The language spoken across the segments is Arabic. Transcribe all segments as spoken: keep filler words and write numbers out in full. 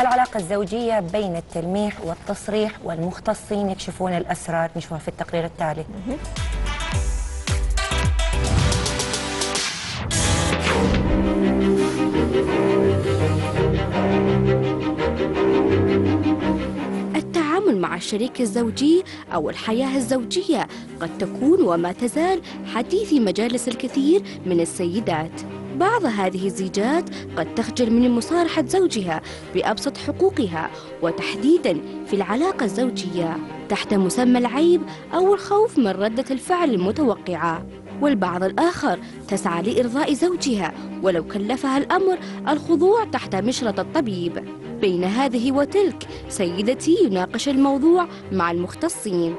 العلاقة الزوجية بين التلميح والتصريح، والمختصين يكشفون الأسرار. نشوفها في التقرير التالي. التعامل مع الشريك الزوجي أو الحياة الزوجية قد تكون وما تزال حديث مجالس الكثير من السيدات. بعض هذه الزيجات قد تخجل من مصارحة زوجها بأبسط حقوقها، وتحديدا في العلاقة الزوجية تحت مسمى العيب أو الخوف من ردة الفعل المتوقعة. والبعض الآخر تسعى لإرضاء زوجها ولو كلفها الأمر الخضوع تحت مشرط الطبيب. بين هذه وتلك سيدتي يناقش الموضوع مع المختصين.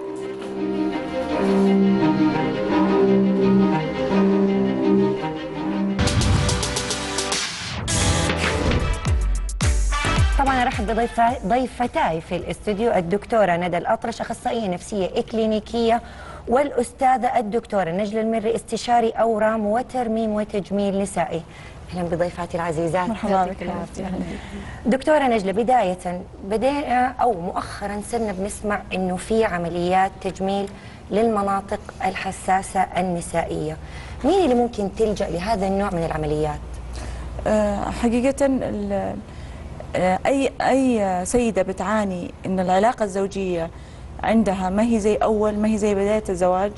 طبعا ارحب بضيفتاي في الاستوديو الدكتوره ندى الأطرش، اخصائيه نفسيه اكلينيكيه، والاستاذه الدكتوره نجلة المري، استشاري اورام وترميم وتجميل نسائي. اهلا بضيفاتي العزيزات. مرحبا بك. دكتوره نجلة، بدايه بدينا او مؤخرا صرنا بنسمع انه في عمليات تجميل للمناطق الحساسه النسائيه. مين اللي ممكن تلجأ لهذا النوع من العمليات؟ أه حقيقه اي اي سيده بتعاني ان العلاقه الزوجيه عندها ما هي زي اول، ما هي زي بدايه الزواج.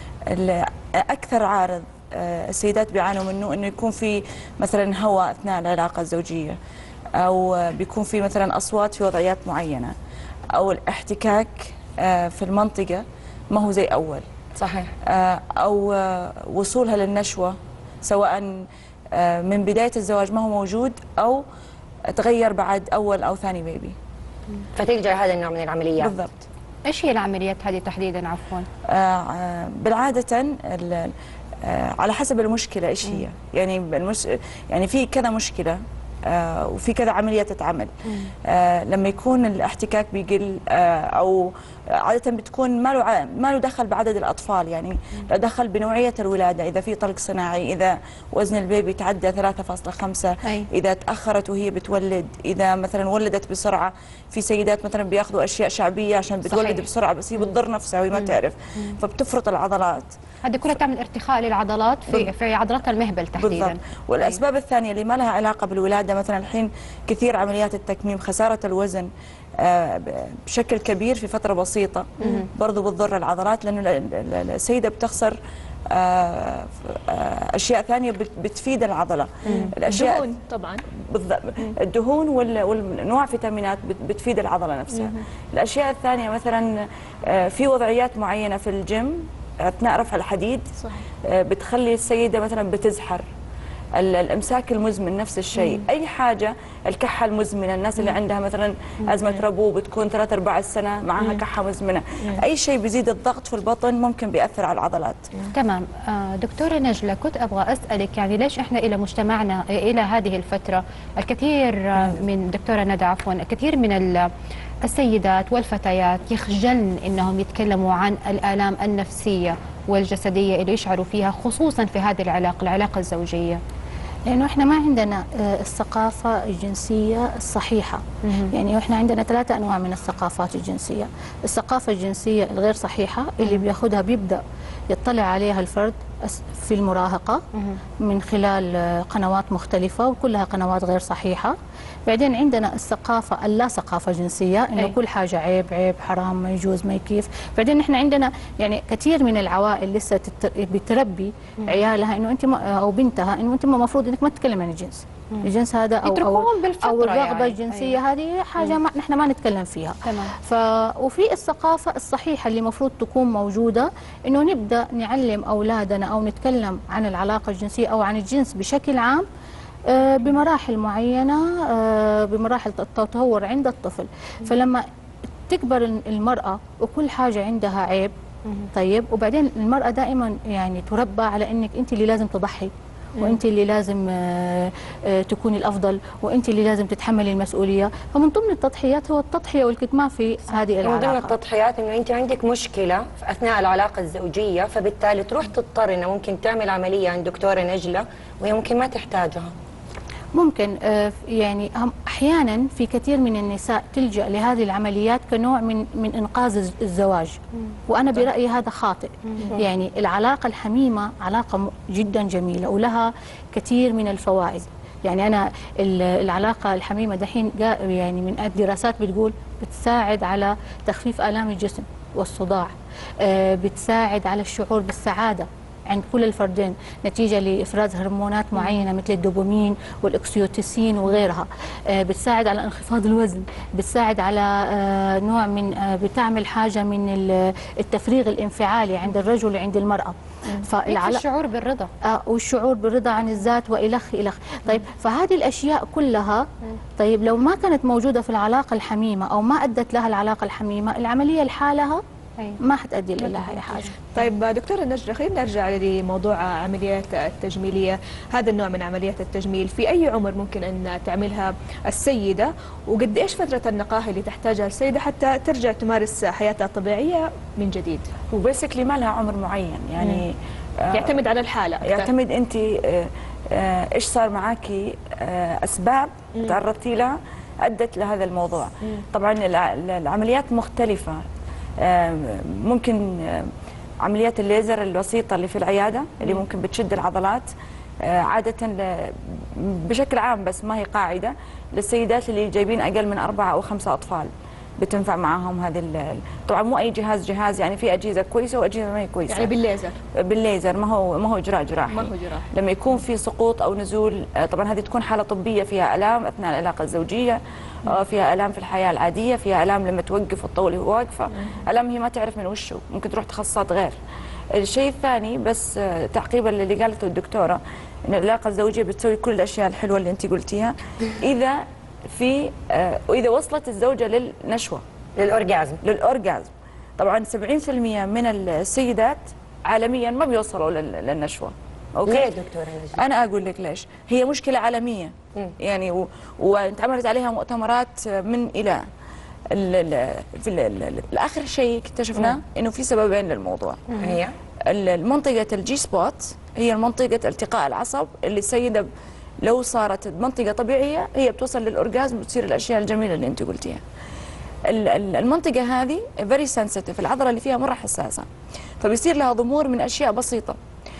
اكثر عارض السيدات بيعانوا منه انه يكون في مثلا هواء اثناء العلاقه الزوجيه، او بيكون في مثلا اصوات في وضعيات معينه، او الاحتكاك في المنطقه ما هو زي اول. صحيح. او وصولها للنشوه سواء من بدايه الزواج ما هو موجود، او تغير بعد اول او ثاني بيبي، فتلجأ هذا النوع من العمليات. بالضبط. ايش هي العمليات هذه تحديدا؟ عفوا. آه بالعاده آه على حسب المشكله ايش هي. يعني المش... يعني في كذا مشكله آه وفي كذا عمليه تتعمل. آه لما يكون الاحتكاك بيقل آه او عاده بتكون ما له ما له دخل بعدد الاطفال، يعني له دخل بنوعيه الولاده، اذا في طلق صناعي، اذا وزن البيبي تعدى ثلاثة فاصلة خمسة، اذا تاخرت وهي بتولد، اذا مثلا ولدت بسرعه. في سيدات مثلا بياخذوا اشياء شعبيه عشان بتولد صحيح. بسرعه، بس هي بتضر نفسها وهي ما تعرف، فبتفرط العضلات. هذه كلها تعمل ارتخاء للعضلات في بالضبط. في عضلات المهبل تحديدا. بالضبط. والاسباب أيوة. الثانيه اللي ما لها علاقه بالولاده، مثلا الحين كثير عمليات التكميم، خساره الوزن آه بشكل كبير في فتره بسيطه برضه بتضر العضلات، لانه السيده بتخسر آه آه اشياء ثانيه بتفيد العضله. الاشياء الدهون طبعا. بالضبط. الدهون والنوع فيتامينات بتفيد العضله نفسها. مم. الاشياء الثانيه مثلا آه في وضعيات معينه في الجيم اثناء رفع الحديد صحيح. بتخلي السيده مثلا بتزحر. الامساك المزمن نفس الشيء. مم. اي حاجه، الكحه المزمنه، الناس اللي عندها مثلا ازمه ربو بتكون ثلاث ارباع السنه معها كحه مزمنه. مم. اي شيء بيزيد الضغط في البطن ممكن بياثر على العضلات. مم. تمام. آه دكتوره نجلة، كنت ابغى اسالك يعني ليش احنا الى مجتمعنا الى هذه الفتره الكثير آه من دكتوره ندى عفوا الكثير من السيدات والفتيات يخجلن انهم يتكلموا عن الآلام النفسيه والجسديه اللي يشعروا فيها، خصوصا في هذه العلاقه العلاقه الزوجيه؟ لأنه إحنا ما عندنا الثقافة الجنسية الصحيحة. مم. يعني إحنا عندنا ثلاثة أنواع من الثقافات الجنسية. الثقافة الجنسية الغير صحيحة اللي بياخدها بيبدأ يطلع عليها الفرد في المراهقة من خلال قنوات مختلفة وكلها قنوات غير صحيحة. بعدين عندنا الثقافة اللا ثقافة جنسية، إنه أي. كل حاجة عيب عيب حرام ما يجوز ما يكيف. بعدين إحنا عندنا يعني كثير من العوائل لسه بتربي مم. عيالها إنه أنت أو بنتها إنه أنت المفروض إنك ما تتكلم عن الجنس. مم. الجنس هذا أو أو, أو الرغبة يعني. الجنسية أي. هذه حاجة ما نحن ما نتكلم فيها. تمام. ف وفي الثقافة الصحيحة اللي المفروض تكون موجودة، إنه نبدأ نعلم أولادنا أو نتكلم عن العلاقة الجنسية أو عن الجنس بشكل عام بمراحل معينة، بمراحل التطور عند الطفل. فلما تكبر المرأة وكل حاجة عندها عيب، طيب وبعدين المرأة دائما يعني تربى على انك انت اللي لازم تضحي، وانت اللي لازم تكوني الافضل، وانت اللي لازم تتحملي المسؤوليه. فمن ضمن التضحيات هو التضحيه والكتمان في هذه العلاقه. من ضمن التضحيات انه انت عندك مشكله اثناء العلاقه الزوجيه، فبالتالي تروح تضطر انه ممكن تعمل عمليه عند دكتوره نجلة وهي ممكن ما تحتاجها. ممكن آه، يعني هم احيانا في كثير من النساء تلجا لهذه العمليات كنوع من من انقاذ الز- الزواج، وانا برايي هذا خاطئ. يعني العلاقه الحميمه علاقه م- جدا جميله ولها كثير من الفوائد. يعني انا ال- العلاقه الحميمه دحين جاء يعني من الدراسات بتقول بتساعد على تخفيف الام الجسم والصداع، آه، بتساعد على الشعور بالسعاده عند كل الفردين نتيجة لإفراز هرمونات معينة مثل الدوبامين والأكسيوتوسين وغيرها. آه، بتساعد على انخفاض الوزن، بتساعد على آه، نوع من آه، بتعمل حاجة من ال- التفريغ الانفعالي عند الرجل وعند المرأة. يكفي الشعور بالرضا. آه والشعور بالرضا عن الذات وإلخ إلخ. طيب فهذه الأشياء كلها، طيب لو ما كانت موجودة في العلاقة الحميمة أو ما أدت لها العلاقة الحميمة، العملية لحالها أيوة. ما حتأدي لها أي حاجة. طيب دكتورة نجلة، خلينا نرجع لموضوع عمليات التجميلية. هذا النوع من عمليات التجميل في أي عمر ممكن أن تعملها السيدة، وقد إيش فترة النقاهة اللي تحتاجها السيدة حتى ترجع تمارس حياتها الطبيعية من جديد؟ وبيسكلي ما لها عمر معين يعني. آه يعتمد على الحالة أكثر. يعتمد أنت آه آه إيش صار معاكي، آه أسباب تعرضتي لها أدت لهذا الموضوع. طبعا الع- العمليات مختلفة. آه ممكن آه عمليات الليزر البسيطة اللي في العيادة اللي ممكن بتشد العضلات، آه عادة ل- بشكل عام بس ما هي قاعدة، للسيدات اللي جايبين أقل من أربعة أو خمسة أطفال بتنفع معاهم هذه ال- طبعا مو أي جهاز جهاز، يعني في أجهزة كويسة وأجهزة ما هي كويسة. يعني بالليزر؟ بالليزر ما هو ما هو إجراء جراحي. ما هو جراحي. لما يكون في سقوط أو نزول، آه، طبعا هذه تكون حالة طبية فيها آلام أثناء العلاقة الزوجية، آه، فيها آلام في الحياة العادية، فيها آلام لما توقف وتطولي وهي واقفة، آلام هي ما تعرف من وشه، ممكن تروح تخصصات غير. الشيء الثاني بس آه، تعقيبا للي قالته الدكتورة، إن العلاقة الزوجية بتسوي كل الأشياء الحلوة اللي أنت قلتيها إذا في آه، وإذا وصلت الزوجة للنشوة، للأورجازم. للأورجازم. طبعا سبعين بالمئة من السيدات عالميا ما بيوصلوا لل- للنشوة. أوكي؟ ليه دكتورة نجلة؟ أنا أقول لك ليش. هي مشكلة عالمية يعني، و- واتعملت عليها مؤتمرات من إلى ال ال في ال ال الآخر شيء اكتشفناه إنه في سببين للموضوع. هي ال- المنطقة الجي سبوت هي منطقة التقاء العصب اللي السيدة ب- لو صارت بمنطقة طبيعية هي بتوصل للأورجازم وتصير الأشياء الجميلة اللي أنت قلتيها. ال- ال- المنطقة هذه فيري سنسيتيف، العضلة اللي فيها مرة حساسة، فبيصير لها ضمور من أشياء بسيطة.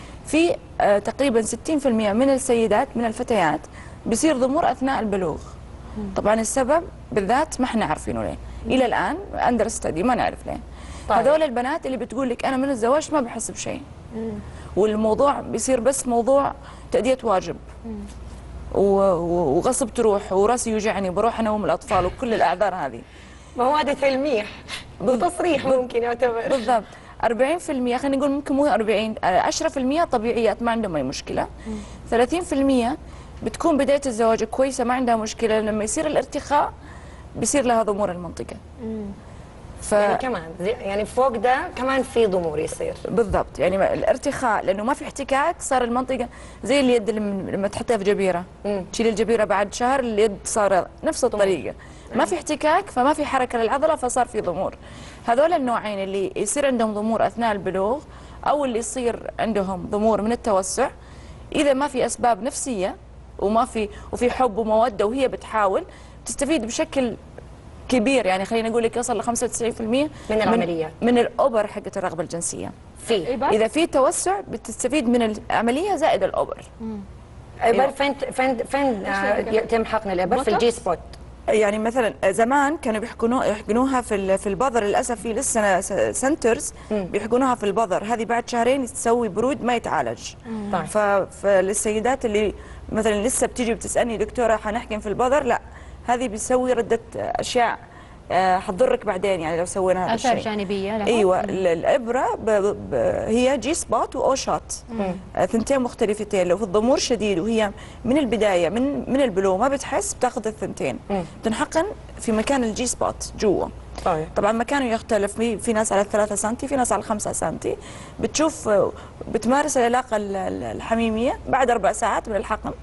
في آه تقريبا ستين بالمئة من السيدات من الفتيات بيصير ضمور أثناء البلوغ. طبعا السبب بالذات ما احنا عارفينه ليه إلى الآن، أندر ستدي ما نعرف ليه. طيب. هذول البنات اللي بتقول لك أنا من الزواج ما بحس بشيء، والموضوع بيصير بس موضوع تأدية واجب و- و- وغصب تروح وراسي يوجعني بروح انوم الاطفال وكل الاعذار هذه. ما هو هذا تلميح وتصريح ممكن يعتبر. بالضبط. أربعين بالمئة خلينا نقول ممكن مو أربعين، آه، عشرة بالمئة طبيعيات ما عندهم اي مشكله. ثلاثين بالمئة بتكون بدايه الزواج كويسه ما عندها مشكله، لما يصير الارتخاء بيصير لها ضمور المنطقه. ف... يعني كمان زي- يعني فوق ده كمان في ضمور يصير. بالضبط، يعني الارتخاء لانه ما في احتكاك صار المنطقه زي اليد لما لما تحطيها في جبيره، تشيل الجبيره بعد شهر اليد صار نفس الطريقه، ما في احتكاك فما في حركه للعضله فصار في ضمور. هذول النوعين اللي يصير عندهم ضمور اثناء البلوغ او اللي يصير عندهم ضمور من التوسع، اذا ما في اسباب نفسيه وما في وفي حب وموده وهي بتحاول تستفيد بشكل كبير، يعني خلينا نقول لك يوصل ل خمسة وتسعين بالمئة من العمليات. من الأوبر حقت الرغبة الجنسية. في إذا في توسع بتستفيد من العملية زائد الأوبر. ابر فين فين فين آه، يتم حقن الابر في الجي سبوت. يعني مثلا زمان كانوا بيحقنوها يحقنوها في ال- في البظر، للاسف في لسه س- سنترز بيحقنوها في البظر، هذه بعد شهرين تسوي برود ما يتعالج. طيب. ف- فللسيدات اللي مثلا لسه بتيجي بتسالني دكتوره حنحقن في البظر، لا هذه بيسوي رده اشياء آه، حتضرك بعدين يعني لو سوينا هذا آثار الشيء. جانبية لها. ايوه ال- الابره ب ب هي جي سبوت واو شوت، آه، ثنتين مختلفتين. لو في الضمور شديد وهي من البدايه من من البلوغ ما بتحس بتاخذ الثنتين، تنحقن في مكان الجي سبوت جوا. طيب. طبعا مكانه يختلف، في في ناس على ثلاثة سنتي، في ناس على خمسة سنتي. بتشوف آه، بتمارس العلاقه ال- ال- الحميميه بعد اربع ساعات من الحقن،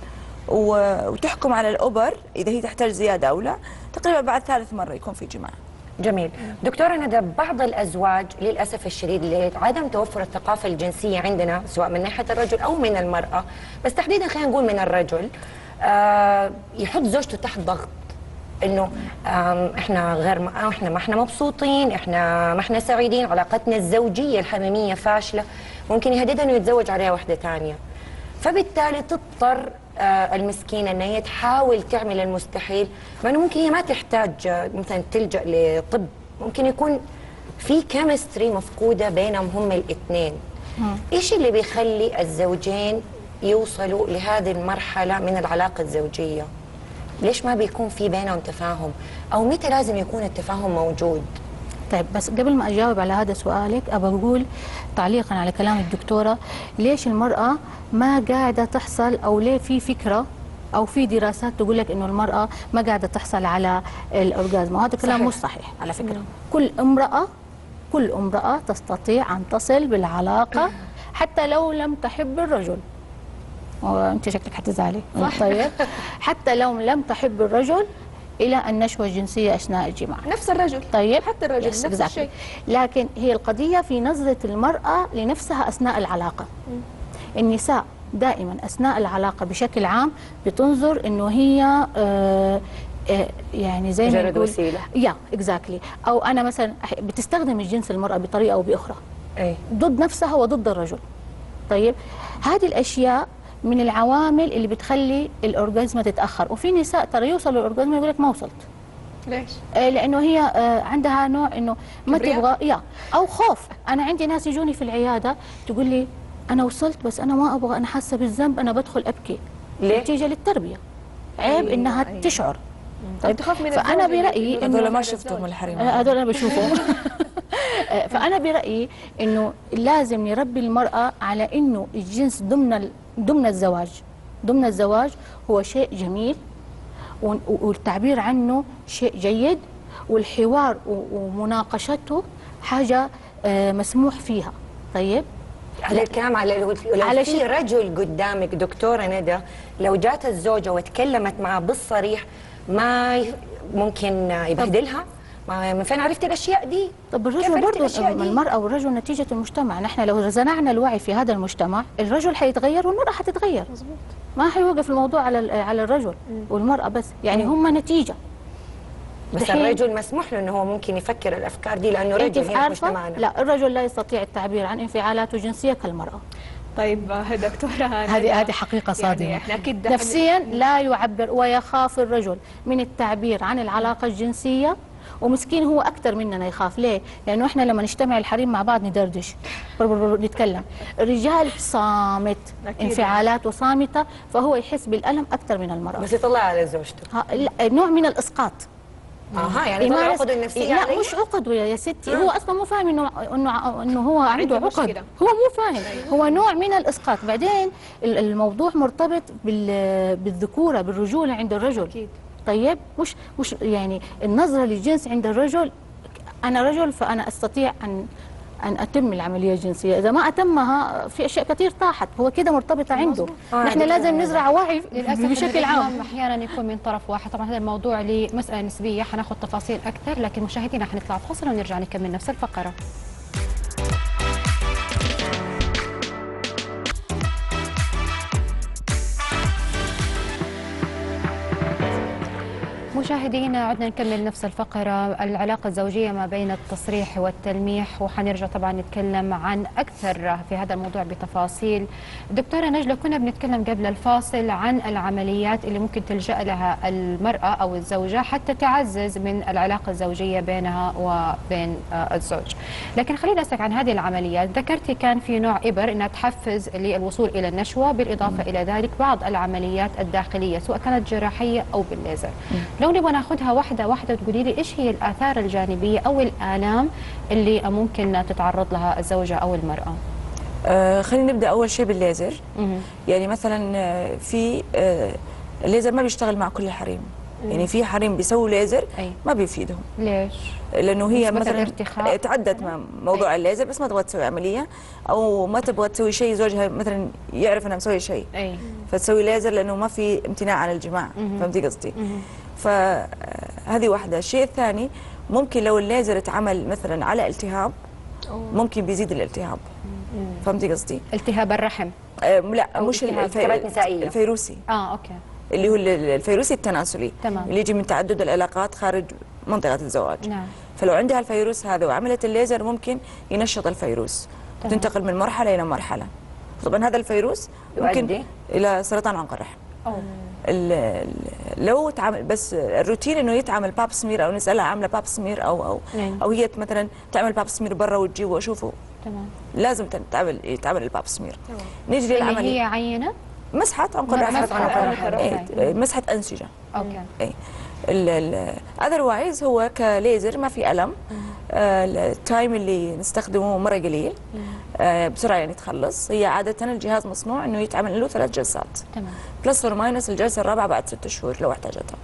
و- وتحكم على الأوبر إذا هي تحتاج زيادة أو لا، تقريبا بعد ثالث مرة يكون في جماع. جميل. دكتورة ندى، بعض الأزواج للأسف الشديد لعدم توفر الثقافة الجنسية عندنا سواء من ناحية الرجل أو من المرأة، بس تحديدا خلينا نقول من الرجل، آه يحط زوجته تحت ضغط، انه احنا غير ما احنا ما احنا مبسوطين، احنا ما احنا سعيدين، علاقتنا الزوجيه الحميميه فاشله، ممكن يهددها انه يتزوج عليها واحده ثانيه. فبالتالي تضطر آه المسكينه ان هي تحاول تعمل المستحيل، مع انه ممكن هي ما تحتاج مثلا تلجا لطب، ممكن يكون في كيمستري مفقوده بينهم هم الاثنين. ايش اللي بيخلي الزوجين يوصلوا لهذه المرحله من العلاقه الزوجيه؟ ليش ما بيكون في بينهم تفاهم؟ او متى لازم يكون التفاهم موجود؟ طيب بس قبل ما اجاوب على هذا سؤالك ابى اقول تعليقا على كلام الدكتوره، ليش المراه ما قاعده تحصل، او ليه في فكره او في دراسات تقول لك انه المراه ما قاعده تحصل على الاورجازم، وهذا كلام مش صحيح على فكره. مم. كل امراه كل امراه تستطيع ان تصل بالعلاقه حتى لو لم تحب الرجل. وانت شكلك حتزعلي. طيب حتى لو لم تحب الرجل الى النشوه الجنسيه اثناء الجماع. نفس الرجل. طيب حتى الرجل نفس exactly. الشيء. لكن هي القضيه في نظره المراه لنفسها اثناء العلاقه. م. النساء دائما اثناء العلاقه بشكل عام بتنظر انه هي آه آه يعني زي ما نقول وسيله. يا اكزاكتلي exactly. او انا مثلا بتستخدم الجنس المراه بطريقه او باخرى. اي ضد نفسها وضد الرجل. طيب هذه الاشياء من العوامل اللي بتخلي الاورجازم تتاخر، وفي نساء ترى يوصلوا للاورجازم يقول لك ما وصلت. ليش؟ آه لانه هي آه عندها نوع انه ما تبغى يا او خوف. انا عندي ناس يجوني في العياده تقول لي انا وصلت بس انا ما ابغى، انا حاسه بالذنب، انا بدخل ابكي. ليه؟ نتيجه للتربيه. عيب أيوة انها أيوة. تشعر. طيب تخاف من فانا برايي انه هذول ما شفتهم الحريم، هذول انا بشوفهم. فانا برايي انه لازم نربي المراه على انه الجنس ضمن ضمن الزواج ضمن الزواج هو شيء جميل، والتعبير عنه شيء جيد، والحوار ومناقشته حاجه مسموح فيها. طيب على الكلام على لو على في رجل قدامك دكتوره ندى، لو جات الزوجه وتكلمت معه بالصريح ما ممكن يبهدلها؟ ما من فين عرفت الاشياء دي؟ طب الرجل برضه، المراه والرجل نتيجه المجتمع، نحن لو زرعنا الوعي في هذا المجتمع الرجل حيتغير والمراه حتتغير. مظبوط. ما حيوقف الموضوع على على الرجل والمراه بس، يعني هم نتيجه. بس الرجل مسموح له انه هو ممكن يفكر الافكار دي لانه رجل هنا في مجتمعنا. لا، الرجل لا يستطيع التعبير عن انفعالاته الجنسيه كالمراه. طيب دكتوره هذه هذه حقيقه صادمه. يعني احنا اكيد نفسيا لا يعبر، ويخاف الرجل من التعبير عن العلاقه الجنسيه، ومسكين هو اكثر مننا يخاف. ليه؟ لانه احنا لما نجتمع الحريم مع بعض ندردش نتكلم. الرجال صامت، انفعالاته صامته، فهو يحس بالالم اكثر من المراه. بس يطلع على زوجته نوع من الاسقاط. اها يعني طلع عقد النفسيه. لا عليه؟ مش عقد يا ستي. آه. هو اصلا مو فاهم انه انه انه هو عنده عقد مشكلة. هو مو فاهم. هو نوع من الاسقاط. بعدين الموضوع مرتبط بالذكوره بالرجوله عند الرجل. أكيد. طيب مش مش يعني النظره للجنس عند الرجل، انا رجل فانا استطيع ان ان اتم العمليه الجنسيه، اذا ما اتمها في اشياء كثير طاحت، هو كده مرتبطه عنده. آه نحن لازم نزرع وعي بشكل عام. احيانا يكون من طرف واحد. طبعا هذا الموضوع لمساله نسبيه، حناخذ تفاصيل اكثر، لكن مشاهدينا حنطلع فاصل ونرجع نكمل نفس الفقره. مشاهدينا عدنا نكمل نفس الفقرة، العلاقة الزوجية ما بين التصريح والتلميح، وحنرجع طبعا نتكلم عن أكثر في هذا الموضوع بتفاصيل. دكتورة نجلة، كنا بنتكلم قبل الفاصل عن العمليات اللي ممكن تلجأ لها المرأة أو الزوجة حتى تعزز من العلاقة الزوجية بينها وبين الزوج. لكن خلينا أسألك عن هذه العمليات. ذكرتي كان في نوع إبر إنها تحفز للوصول إلى النشوة، بالإضافة م. إلى ذلك بعض العمليات الداخلية سواء كانت جراحية أو بالليزر. م. لو نبغى ناخذها واحدة واحدة تقولي لي ايش هي الآثار الجانبية أو الآلام اللي ممكن تتعرض لها الزوجة أو المرأة؟ آه خلينا نبدأ أول شيء بالليزر. مم. يعني مثلا في آه الليزر ما بيشتغل مع كل الحريم. مم. يعني في حريم بيسووا ليزر أي. ما بيفيدهم. ليش؟ لأنه هي مثلا تعدت مع موضوع أي. الليزر، بس ما تبغى تسوي عملية أو ما تبغى تسوي شيء، زوجها مثلا يعرف أنها مسوي شيء فتسوي ليزر لأنه ما في امتناع عن الجماع. فهمتي قصدي؟ فهذه واحدة. الشيء الثاني ممكن لو الليزر اتعمل مثلا على التهاب ممكن بيزيد الالتهاب. فهمتي قصدي؟ التهاب الرحم؟ آه لا مش الفي... الفيروسي. اه اوكي. اللي هو الفيروسي التناسلي، تمام. اللي يجي من تعدد العلاقات خارج منطقه الزواج. نعم. فلو عندها الفيروس هذا وعملت الليزر ممكن ينشط الفيروس، تمام. تنتقل من مرحله الى مرحله. طبعا هذا الفيروس ممكن يؤدي الى سرطان عنق الرحم. أوه. ال- ال- لو تعمل بس الروتين انه يتعمل باب سمير او نسالها عامله باب سمير او او نعم. او هي مثلا تعمل باب سمير برا وتجي واشوفه، تمام. لازم تعمل يتعمل الباب سمير. نيجي اللي للعمليه هي عينه. مسحه عنق الرحم، مسحة عنق الرحم. إيه، مسحه انسجه. اوكي. اي اذروايز هو كليزر ما في الم. آه، التايم اللي نستخدمه مره قليل، آه، بسرعه يعني تخلص. هي عاده الجهاز مصنوع انه يتعمل له ثلاث جلسات تمام. بلس اور ماينس الجلسه الرابعه بعد ست شهور لو احتاجتها.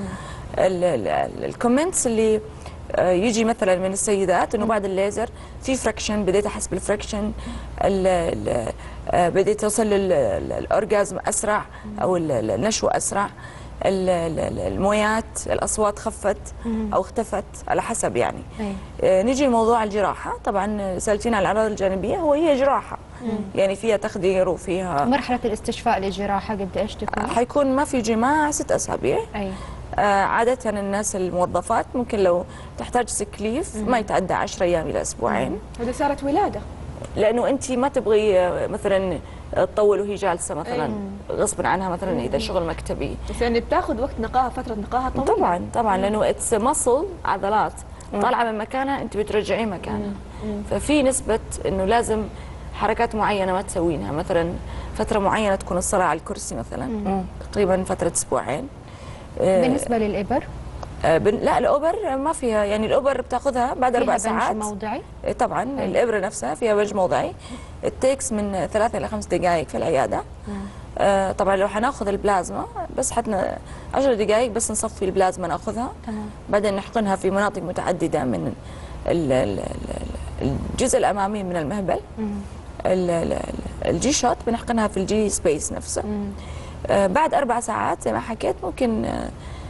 الكومنتس اللي آه، يجي مثلا من السيدات انه بعد الليزر في فريكشن، بديت احس بالفريكشن، ال- ال- آه، بديت اوصل للاورجازم اسرع او ال- ال- النشوه اسرع، ال- ال- المويات الاصوات خفت او اختفت على حسب يعني. أي. آه، نيجي لموضوع الجراحه. طبعا سالتينا على الاعراض الجانبيه، هو هي جراحه يعني فيها تخدير وفيها مرحله الاستشفاء للجراحه قد ايش تكون؟ حيكون ما في جماع ست اسابيع. اي. آه، عادة الناس الموظفات ممكن لو تحتاج سكليف ما يتعدى عشرة أيام إلى أسبوعين، هذا صارت ولاده. لأنه أنت ما تبغي آه، مثلا تطول وهي جالسة مثلا غصبا عنها، مثلا إذا شغل مكتبي. بس يعني بتاخذ وقت نقاهه، فتره نقاهه طويله. طبعا طبعا لأنه اتس مصل، عضلات طالعة من مكانها أنت بترجعيه مكانها. ففي نسبة إنه لازم حركات معينة ما تسوينها، مثلا فترة معينة تكون الصلاة على الكرسي مثلا تقريبا فترة أسبوعين. بالنسبه للابر؟ آه، بن- لا الأوبر ما فيها، يعني الأوبر بتاخذها بعد أربع فيها بنج ساعات. موضعي؟ إيه طبعا أي. الإبرة نفسها فيها بنج موضعي، التيكس من ثلاثة إلى خمس دقائق في العيادة. آه طبعا لو حناخذ البلازما بس حتنا عشر دقائق بس نصفي البلازما ناخذها، تمام. بعدين نحقنها في مناطق متعددة من ال- ال- ال- الجزء الأمامي من المهبل. ال- ال- الجي شوت بنحقنها في الجي سبيس نفسه. آه بعد أربع ساعات زي ما حكيت ممكن آه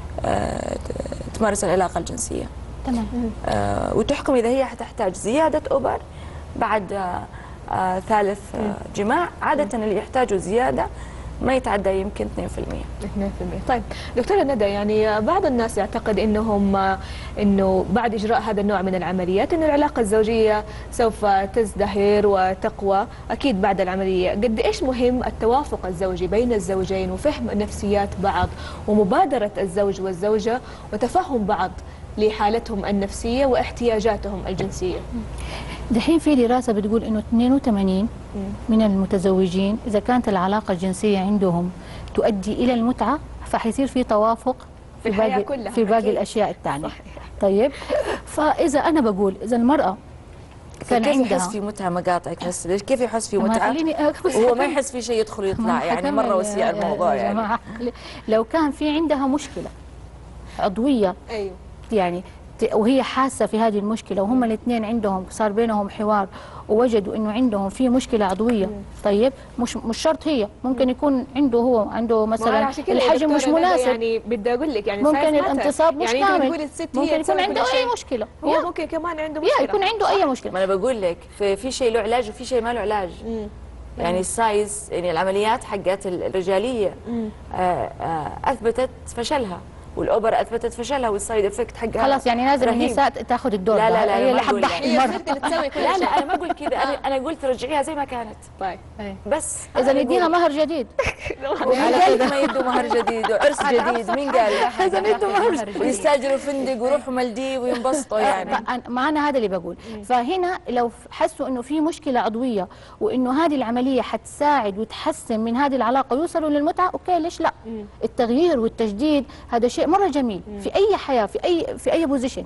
آه تمارس العلاقة الجنسية. تمام. آه وتحكم إذا هي حتحتاج زيادة أوبر بعد آه آه ثالث آه جماع. عادة اللي يحتاجوا زيادة ما يتعدى يمكن اثنين بالمئة. اثنين بالمئة. طيب دكتورة ندى، يعني بعض الناس يعتقد انهم انه بعد اجراء هذا النوع من العمليات انه العلاقه الزوجيه سوف تزدهر وتقوى اكيد بعد العمليه. قد ايش مهم التوافق الزوجي بين الزوجين وفهم نفسيات بعض ومبادره الزوج والزوجه وتفهم بعض لحالتهم النفسيه واحتياجاتهم الجنسيه؟ دحين في دراسة بتقول إنه اثنين وثمانين من المتزوجين إذا كانت العلاقة الجنسية عندهم تؤدي إلى المتعة فحيصير في توافق في في الحياة باقي كلها في باقي أكيد. الأشياء الثانية. طيب، فإذا أنا بقول إذا المرأة كان كيف عندها يحس في متعة؟ مقاطعك بس ليش كيف يحس في ما متعة خليني أخلص وهو ما حكمل. يحس في شيء يدخل ما ويطلع؟ يعني حكمل مرة يا- وسيع يا- الموضوع يا يعني. جماعة. لو كان في عندها مشكلة عضوية ايوه يعني ت- وهي حاسه في هذه المشكله وهم الاثنين عندهم صار بينهم حوار ووجدوا انه عندهم في مشكله عضويه، طيب مش مش شرط هي، ممكن يكون عنده هو عنده ما أنا مثلا عشان كده يا الحجم مش دكتورة ندى مناسب، يعني بدي اقول لك يعني ممكن size matter. الانتصاب مش يعني أنت كامل، بتقولي الست هي ممكن يكون تسوي عنده كل اي شيء. مشكله، هو يا ممكن كمان عنده يا مشكله. يكون عنده اي مشكله. ما أنا بقول لك في, في شيء له علاج وفي شيء ما له علاج. يعني السايز، يعني العمليات حقت الرجالية آه آه أثبتت فشلها، والأوبر أثبتت فشلها، والسايد افكت حقها خلاص يعني لازم رهيب. النساء تاخذ الدور لا لا ده. لا هي ما اللي أقول لك. حتضحي هي المره. الست اللي تسوي كل لا شيء. لا أنا ما أقول كذا، أنا أنا قلت رجعيها زي ما كانت طيب بس. اذا أنا ندينا أقول. مهر جديد على كيف ما يدوا مهر جديد وعرس جديد؟ مين قال؟ اذا ندوا مهر جديد ويستاجروا فندق ويروحوا مالديف وينبسطوا يعني. فأنا- معنا هذا اللي بقول. فهنا لو حسوا انه في مشكله عضويه وانه هذه العمليه حتساعد وتحسن من هذه العلاقه ويوصلوا للمتعه، اوكي ليش لا؟ التغيير والتجديد هذا شيء مره جميل في اي حياه في اي في اي بوزيشن.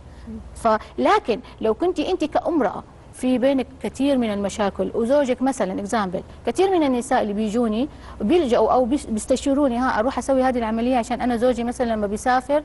فلكن لو كنت انت كامراه في بينك كثير من المشاكل وزوجك مثلا اكزامبل، كثير من النساء اللي بيجوني بيلجأوا او بيس- بيستشيروني ها اروح اسوي هذه العمليه عشان انا زوجي مثلا لما بيسافر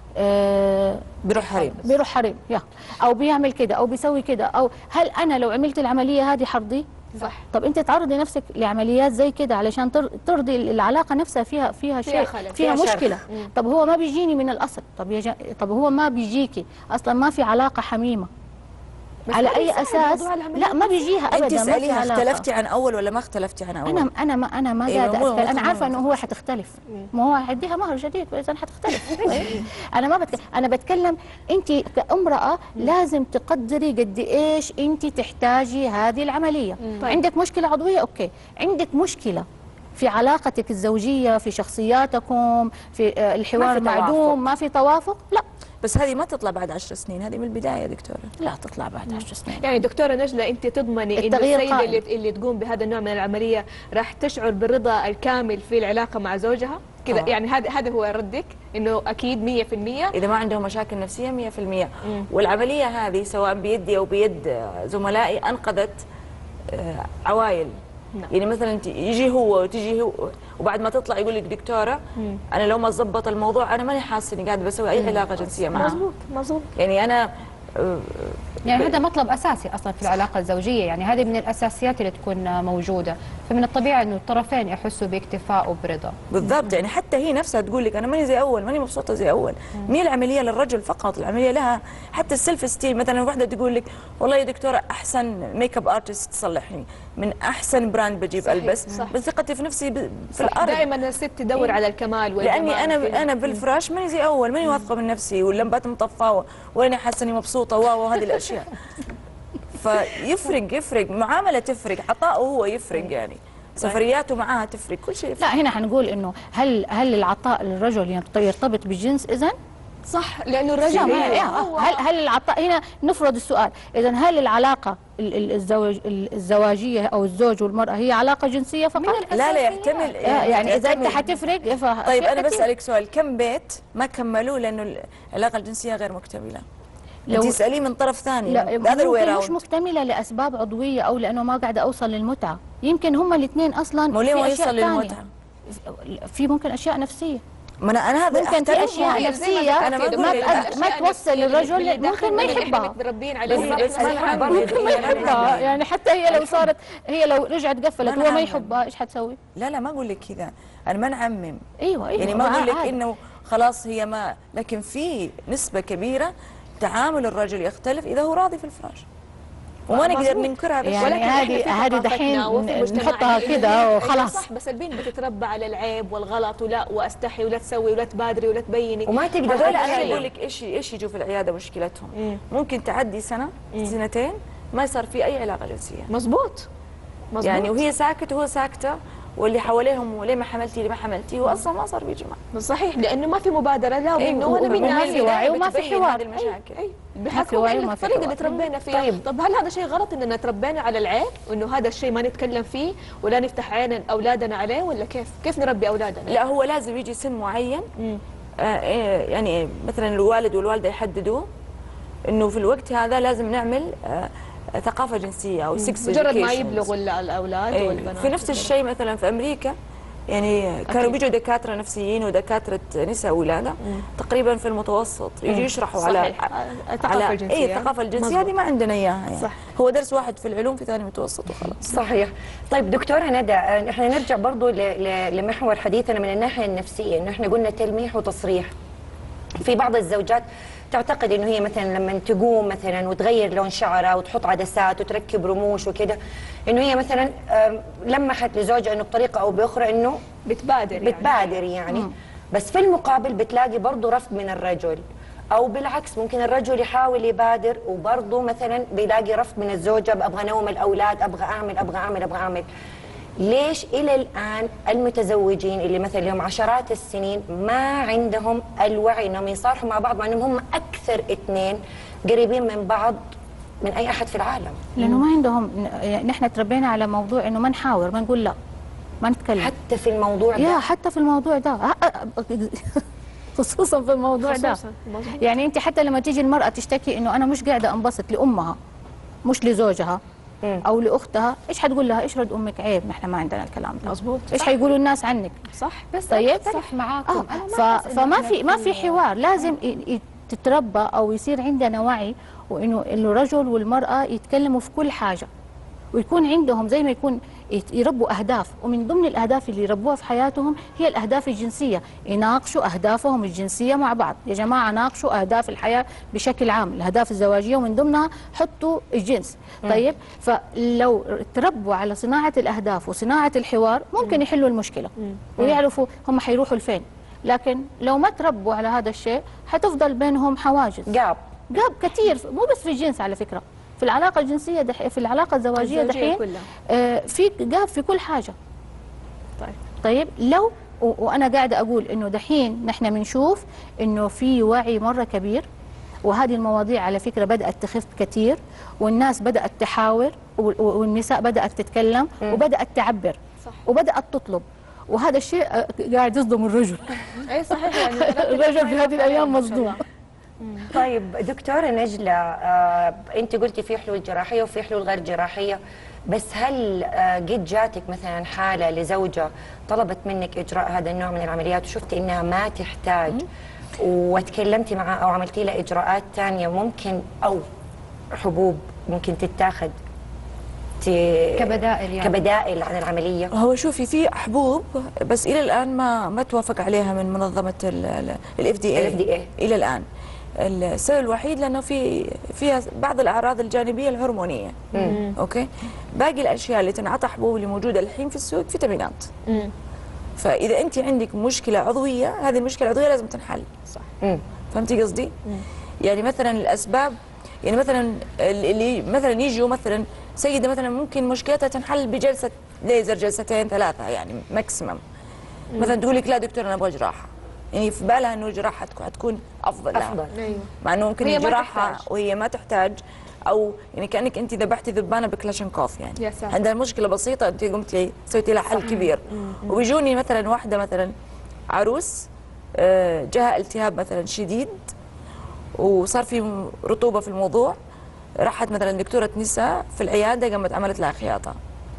آه بيروح حريم. بيروح حريم يا او بيعمل كده او بيسوي كده، او هل انا لو عملت العمليه هذه حرضي؟ صح. طب انت تعرضي نفسك لعمليات زي كده علشان تر- ترضي العلاقه نفسها فيها فيها شيء خلل، فيها, فيها مشكله. طب هو ما بيجيني من الاصل، طب يا جا... طب هو ما بيجيكي اصلا، ما في علاقه حميمه. على اي اساس؟ لا ما بيجيها ابدا. انت ما في تساليها علاقة. اختلفتي عن اول ولا ما اختلفتي عن اول؟ انا انا ما انا ما أيوة، قاعده مو- اتكلم، مو انا عارفه تمام. انه هو حتختلف، ما هو حيديها مهر جديد اذا حتختلف. انا ما بتكلم، انا بتكلم انت كامراه لازم تقدري قد ايش انت تحتاجي هذه العمليه. طيب. عندك مشكله عضويه اوكي، عندك مشكله في علاقتك الزوجيه، في شخصياتكم، في آه، الحوار ما في معدوم، توافق. ما في توافق، لا بس هذه ما تطلع بعد عشر سنين، هذه من البدايه يا دكتوره. لا تطلع بعد عشر سنين. يعني دكتورة نجلة، أنت تضمني إن التغيير السيدة قائم. اللي, اللي تقوم بهذا النوع من العملية راح تشعر بالرضا الكامل في العلاقة مع زوجها؟ كذا طبعاً. يعني هذا هذا هو ردك، إنه أكيد مية في المية. اذا ما عندهم مشاكل نفسيه مية في المية. والعمليه هذه سواء بيدي او بيد زملائي انقذت آه، عوائل. نعم. يعني مثلا انت يجي هو وتجي هو وبعد ما تطلع يقول لك دكتوره انا لو ما ظبط الموضوع انا ماني حاسه اني قاعده بسوي اي علاقه جنسيه معاه. مظبوط مظبوط. يعني انا آه، يعني هذا مطلب اساسي اصلا في العلاقه الزوجيه، يعني هذه من الاساسيات اللي تكون موجوده، فمن الطبيعي انه الطرفين يحسوا باكتفاء وبرضا. بالضبط. يعني حتى هي نفسها تقول لك انا ماني زي اول، ماني مبسوطه زي اول. مي العمليه للرجل فقط، العمليه لها حتى السيلف ستيم. مثلا واحده تقول لك والله يا دكتوره احسن ميك اب ارتست تصلحني، من احسن براند بجيب صحيح، البس، صح. بس ثقتي في نفسي ب- في صح. الارض. دائما الست تدور على الكمال والجمال. لاني في- انا انا بالفراش ماني زي اول، ماني واثقه من نفسي، واللمبات مطفاه ولا حاسه اني مبسوطه واو هذه الاشياء. فيفرق يفرق معامله، تفرق عطاؤه هو يفرق، يعني سفرياته معاها تفرق، كل شيء يفرق. لا هنا حنقول انه هل هل العطاء للرجل يرتبط بالجنس اذا؟ صح، لانه لا الرجل ما هي- هو هل هل العطاء هنا نفرض السؤال، اذا هل العلاقه ال- ال- الزواج الزواجيه او الزوج والمراه هي علاقه جنسيه فقط؟ لا لا يحتمل يعني اذا انت يحتمل. حتفرق ف طيب انا أكيد. بسالك سؤال، كم بيت ما كملوا لانه العلاقه الجنسيه غير مكتمله؟ لو- انت تساليه من طرف ثاني، لا the other way ممكن مش around. مكتمله لاسباب عضويه او لانه ما قاعده اوصل للمتعه، يمكن هم الاثنين اصلا مو ليه في ما أشياء يوصل تانية. للمتعه؟ في ممكن اشياء نفسيه، ما انا انا هذا ممكن في أحترم اشياء رأيك. نفسيه أنا ما أقول ما لك تأد- ما توصل للرجل ممكن ما يحبها. متربين بس- عليه. بس الحب برضه ممكن ما يحبها، يعني حتى هي لو صارت هي لو رجعت قفلت ما هو ما نعمم. يحبها ايش حتسوي؟ لا لا ما اقول لك كذا، انا ما نعمم. ايوه ايوه يعني ما اقول لك عادي. انه خلاص هي ما، لكن في نسبه كبيره تعامل الرجل يختلف اذا هو راضي في الفراش، وما نقدر مظبوط. ننكر هذا يعني الشيء. ولكن إحنا هذه- في هذه ثقافتنا دحين وفي مجتمعنا نحطها إنه كده هي- وخلاص. أيوة صح، بس البنت بتتربى على العيب والغلط، ولا واستحي ولا تسوي ولا تبادري ولا تبيني. وما تقدر هذول تقول انا شيء. اقول لك ايش ايش يجوا في العياده مشكلتهم. ممكن تعدي سنه سنتين ما يصير في اي علاقه جنسيه، مظبوط مظبوط. يعني وهي ساكت وهو ساكته، واللي حواليهم وليه ما حملتي ليه ما حملتي، هو اصلا ما صار في جماع. صحيح، لانه ما في مبادره لا أيوة، منه ولا وما منها. في وعي وما في بتبين حوار. هذه المشاكل. أي. ما في بحكم وعي إن وما في الطريقه حوار. اللي تربينا فيها. طيب. طب هل هذا شيء غلط اننا تربينا على العيب، وانه هذا الشيء ما نتكلم فيه ولا نفتح عين اولادنا عليه، ولا كيف كيف نربي اولادنا؟ لا هو لازم يجي سن معين، آه إيه، يعني مثلا الوالد والوالده يحددوا انه في الوقت هذا لازم نعمل آه ثقافه جنسيه او سكس مجرد ما يبلغوا ال- الاولاد أيه. والبنات. في نفس الشيء مثلا في امريكا، يعني كانوا أكيد. بيجوا دكاتره نفسيين ودكاتره نساء ولاده تقريبا في المتوسط يجوا يشرحوا على صحيح. الثقافة على الجنسية. اي الثقافه الجنسيه مظبوط. هذه ما عندنا اياها، يعني صح. هو درس واحد في العلوم في ثاني متوسط وخلاص. صحيح. طيب دكتورة ندى، احنا نرجع برضو ل- ل- لمحور حديثنا من الناحية النفسية، انه احنا قلنا تلميح وتصريح. في بعض الزوجات تعتقد انه هي مثلا لما تقوم مثلا وتغير لون شعرها وتحط عدسات وتركب رموش وكده، انه هي مثلا آم، لمحت لزوجها انه بطريقة او باخرى انه بتبادر يعني. بتبادر يعني. بس في المقابل بتلاقي برضو رفض من الرجل، او بالعكس ممكن الرجل يحاول يبادر وبرضو مثلا بيلاقي رفض من الزوجه، ابغى انوم الاولاد، ابغى اعمل ابغى اعمل ابغى اعمل. ليش الى الان المتزوجين اللي مثلا لهم عشرات السنين ما عندهم الوعي انهم يصارحوا مع بعض، مع انهم هم اكثر اثنين قريبين من بعض من اي احد في العالم؟ لانه ما عندهم، يعني نحن تربينا على موضوع انه ما نحاور، ما نقول لا، ما نتكلم حتى في الموضوع يا ده. حتى في الموضوع ده خصوصا في الموضوع ده. خصوصاً. مظبوط. يعني انت حتى لما تيجي المراه تشتكي انه انا مش قاعده انبسط لامها مش لزوجها او لاختها، ايش حتقول لها؟ ايش رد امك؟ عيب، نحن ما عندنا الكلام ده. مظبوط. ايش حيقولوا الناس عنك؟ صح. بس طيب. طيب صح معاكم. آه. أنا ما ف... أحس إنه فما إحنا في ما في في- حوار، لازم ي... ي- تتربى او يصير عندنا وعي، وانه الرجل والمراه يتكلموا في كل حاجه، ويكون عندهم زي ما يكون يت- يربوا اهداف، ومن ضمن الاهداف اللي يربوها في حياتهم هي الاهداف الجنسيه، يناقشوا اهدافهم الجنسيه مع بعض. يا جماعه ناقشوا اهداف الحياه بشكل عام، الاهداف الزواجيه ومن ضمنها حطوا الجنس. طيب فلو تربوا على صناعه الاهداف وصناعه الحوار ممكن يحلوا المشكله ويعرفوا هم حيروحوا لفين. لكن لو ما تربوا على هذا الشيء حتفضل بينهم حواجز، جاب جاب كثير، مو بس في الجنس على فكره، في العلاقه الجنسيه دح... في العلاقه الزواجيه الزوجية دحين كلها. آه في جاب في كل حاجه. طيب طيب لو و... وانا قاعده اقول انه دحين نحن بنشوف انه في وعي مره كبير، وهذه المواضيع على فكره بدات تخف كثير، والناس بدات تحاور، و... والنساء بدات تتكلم وبدات تعبر صح. وبدات تطلب، وهذا الشيء آه، قاعد يصدم الرجل. اي صحيح يعني الرجل في هذه الايام مصدوم. طيب دكتورة نجلة، آه انت قلتي في حلول جراحية وفي حلول غير جراحية، بس هل آه قد جاتك مثلا حالة لزوجة طلبت منك اجراء هذا النوع من العمليات وشفتي انها ما تحتاج وتكلمتي معها او عملتي لها اجراءات ثانية ممكن او حبوب ممكن تتاخذ ت- كبدائل يعني. كبدائل عن العملية؟ هو شوفي في حبوب بس الى الان ما ما توافق عليها من منظمه الاف دي ال إف دي إيه. الى الان. السبب الوحيد لانه في فيها بعض الاعراض الجانبيه الهرمونيه. مم. اوكي، باقي الاشياء اللي تنعطى حبوب اللي موجوده الحين في السوق فيتامينات. مم. فاذا انت عندك مشكله عضويه، هذه المشكله العضويه لازم تنحل. صح. مم. فهمتي قصدي؟ يعني مثلا الاسباب، يعني مثلا اللي مثلا يجوا مثلا سيده مثلا ممكن مشكلتها تنحل بجلسه ليزر، جلستين ثلاثه يعني ماكسيمم. مثلا تقول لك لا دكتور انا ابغى جراحه، يعني في بالها انه الجراحه حتكون حتكون افضل لها. افضل. ايوه مع انه ممكن وهي ما الجراحه تحتاج. وهي ما تحتاج، او يعني كانك انت ذبحتي ذبانه بكلاشنكوف يعني. يا ساتر. عندها مشكله بسيطه انت قمتي سويتي لها حل كبير. وبيجوني مثلا واحده مثلا عروس آه، جاها التهاب مثلا شديد وصار في رطوبه في الموضوع، راحت مثلا دكتوره نساء في العياده قامت عملت لها خياطه.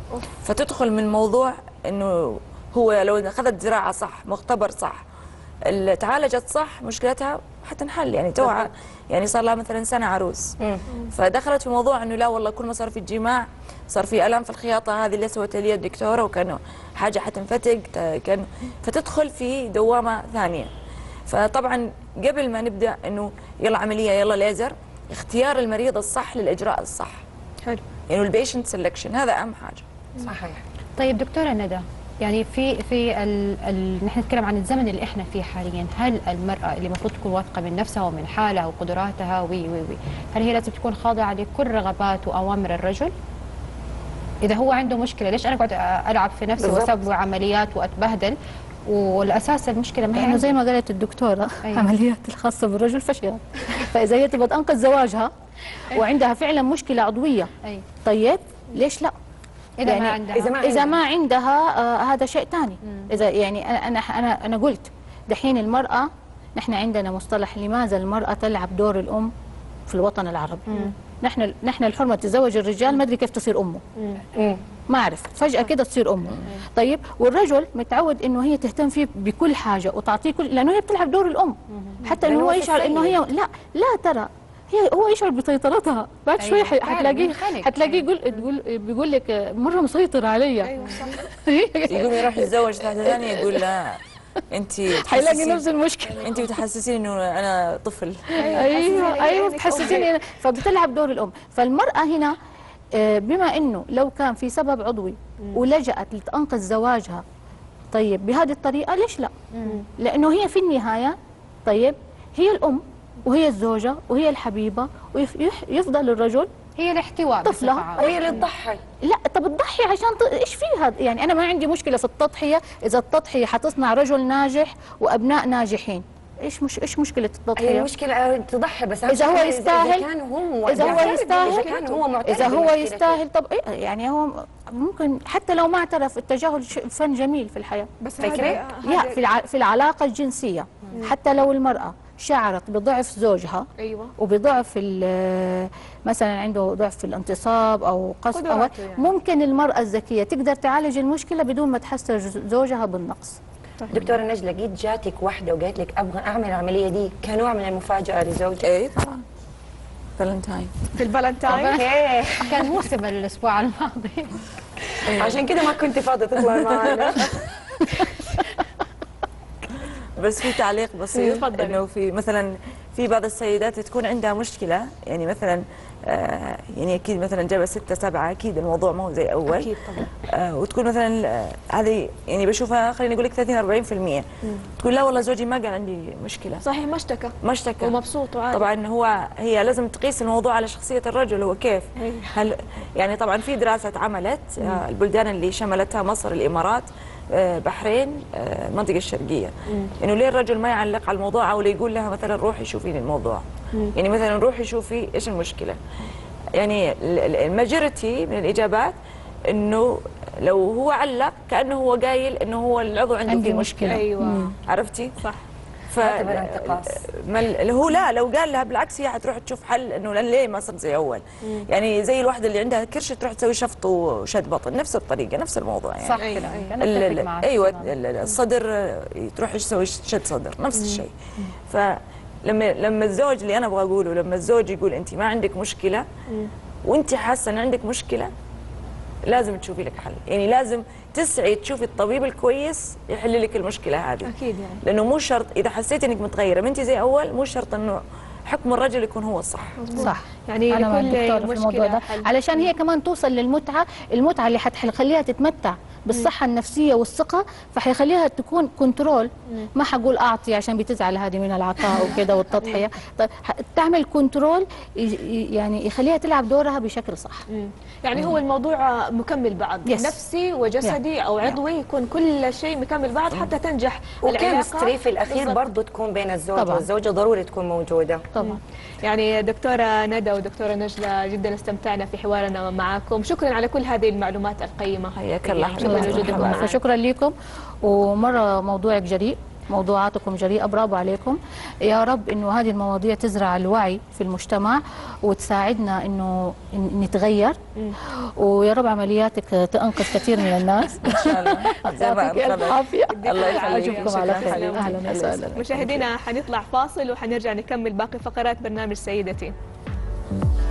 فتدخل من موضوع انه هو لو اخذت زراعه صح، مختبر صح، اللي تعالجت صح، مشكلتها حتنحل. يعني توها يعني صار لها مثلا سنه عروس، مم. فدخلت في موضوع انه لا والله كل ما صار في الجماع صار في الام في الخياطه هذه اللي سوتها لي الدكتوره، وكانه حاجه حتنفتق كان، فتدخل في دوامه ثانيه. فطبعا قبل ما نبدا انه يلا عمليه يلا ليزر، اختيار المريض الصح للاجراء الصح، حلو. يعني البيشنت سelection هذا اهم حاجه. صحيح. طيب دكتورة ندى، يعني في في ال ال نحن نتكلم عن الزمن اللي احنا فيه حاليا، هل المرأة اللي المفروض تكون واثقة من نفسها ومن حالها وقدراتها وي وي وي هل هي لازم تكون خاضعة لكل رغبات وأوامر الرجل؟ إذا هو عنده مشكلة ليش أنا أقعد ألعب في نفسي بالضبط. وأسوي عمليات وأتبهدل، والأساس المشكلة ما هي لانه عندي. زي ما قالت الدكتوره أيوة. عمليات الخاصه بالرجل فشلت. فاذا هي تبغى تنقذ زواجها وعندها فعلا مشكله عضويه، أي. طيب ليش لا؟ إذا يعني ما عندها إذا ما اذا عندها. ما عندها آه هذا شيء ثاني. اذا يعني انا انا انا انا قلت دحين المراه، نحن عندنا مصطلح لماذا المراه تلعب دور الام في الوطن العربي. نحن نحن الحرمه تتزوج الرجال ما ادري كيف تصير امه، مم. ما اعرف فجاه كده تصير امه. طيب والرجل متعود انه هي تهتم فيه بكل حاجه وتعطيه كل، لانه هي بتلعب دور الام، حتى انه لأنه هو هو يشعر انه هي السيد. لا لا ترى هي هو يشعر بسيطرتها. بعد أيوة، شوي ح- فعلاً، حتلاقيه بينخنق. حتلاقيه يقول تقول بيقول لك مره مسيطر علي. ايوه صح. يقوم يروح يتزوج واحده ثانيه يقول لا انت حيلاقي نفس المشكله. انت بتحسسيني انه انا طفل. ايوه ايوه إنك بتحسسيني، فبتلعب دور الام. فالمراه هنا آه، بما انه لو كان في سبب عضوي ولجأت لتنقذ زواجها طيب بهذه الطريقه ليش لا؟ لانه هي في النهايه طيب هي الام وهي الزوجه وهي الحبيبه، ويفضل الرجل هي الاحتواء طفلة. بصفة عامة. وهي اللي تضحي. لا. طب تضحي عشان ت... ايش فيها؟ يعني انا ما عندي مشكله في التضحيه اذا التضحيه حتصنع رجل ناجح وابناء ناجحين. ايش مش ايش مشكله هي التضحيه؟ المشكلة تضحي، بس أهم إذا هو شيء يستاهل- إذا كان هو إذا هو معترف- يستاهل- إذا كان هو معترف اذا هو بمشكلته. يستاهل طب إيه؟ يعني هو ممكن حتى لو ما اعترف، التجاهل ش- فن جميل في الحياه. بس فكرة؟ هذا يا هذا- في الع... في العلاقه الجنسيه حتى لو المراه شعرت بضعف زوجها ايوه وبضعف ال- مثلا عنده ضعف في الانتصاب او قصد أو قدراته يعني. ممكن المراه الذكيه تقدر تعالج المشكله بدون ما تحسر زوجها بالنقص. دكتورة نجلة، قد جاتك واحدة وقالت لك أبغى أعمل العملية دي كنوع من المفاجأة لزوجي؟ ايه طبعا فالنتاين. في الفالنتاين اوكي. كان موسم الأسبوع الماضي. عشان كده ما كنت فاضيه تطلعي معنا. بس في تعليق بسيط، تفضلي. انه في مثلا في بعض السيدات تكون عندها مشكله، يعني مثلا آه يعني اكيد مثلا جابه ستة سبعة، اكيد الموضوع ما هو زي اول. اكيد طبعا. آه وتكون مثلا آه، هذه يعني بشوفها خليني اقول لك ثلاثين أربعين بالمئة تقول لا والله زوجي ما قال عندي مشكله، صحيح، ما اشتكى ما اشتكى ومبسوط وعادي. طبعا هو هي لازم تقيس الموضوع على شخصيه الرجل، هو كيف أيوة. هل يعني طبعا في دراسه اتعملت آه البلدان اللي شملتها مصر، الامارات، آه بحرين، آه المنطقه الشرقيه، انه ليه الرجل ما يعلق على الموضوع او يقول لها مثلا روحي شوفي لي الموضوع، يعني مثلا روحي شوفي ايش المشكله. يعني الماجورتي من الاجابات انه لو هو علق كانه هو قايل انه هو العضو عنده عندي فيه مشكله. ايوه عرفتي؟ صح. ف يعتبر انتقاص. ما ال- هو لا، لو قال لها بالعكس هي حتروح تشوف حل، انه لن ليه ما صرت زي اول. يعني زي الواحده اللي عندها كرش تروح تسوي شفط وشد بطن، نفس الطريقه نفس الموضوع يعني. صح أيوة. كده، أيوة. أنا ال- أتفق ال- معك ايوه تماماً. ال- الصدر آه، تروح تسوي شد صدر، نفس الشيء. فلما لما الزوج اللي انا ابغى اقوله، لما الزوج يقول انت ما عندك مشكله وانت حاسه ان عندك مشكله، لازم تشوفي لك حل، يعني لازم تسعي تشوفي الطبيب الكويس يحل لك المشكله هذه. اكيد يعني. لانه مو شرط اذا حسيتي انك متغيره ما انت زي اول، مو شرط انه حكم الرجل يكون هو الصح. صح. يعني أنا مع لكل الدكتور في الموضوع مشكلة ده، حل. علشان هي كمان توصل للمتعة، المتعة اللي حتخليها تتمتع بالصحة النفسية والثقة، فحيخليها تكون كنترول. ما حقول أعطي عشان بتزعل هذه من العطاء وكذا والتضحية، طيب ح- تعمل كنترول ي- ي- يعني يخليها تلعب دورها بشكل صح. مم. يعني هو الموضوع مكمل بعض، Yes. نفسي وجسدي او عضوي، يكون كل شيء مكمل بعض حتى تنجح وكيمستري في الاخير بالضبط. برضه تكون بين الزوج طبعاً. والزوجه، ضروري تكون موجوده. طبعا. يعني دكتورة ندى ودكتورة نجلة، جدا استمتعنا في حوارنا معكم، شكرا على كل هذه المعلومات القيمة. حياك الله. شكرا لوجودكم مرحبا. معنا. فشكرا لكم، ومرة موضوعك جريء، موضوعاتكم جريئة، برافو عليكم. يا رب انه هذه المواضيع تزرع الوعي في المجتمع وتساعدنا انه ن- نتغير، ويا رب عملياتك تنقذ كثير من الناس. ان شاء الله. زي ما يعطيك الف أخذت. عافية. الله يخليك. اشوفكم على شكراً خير. حبيبتي. اهلا الله وسهلا. يسلمك. مشاهدينا حنطلع فاصل وحنرجع نكمل باقي فقرات برنامج سيدتي.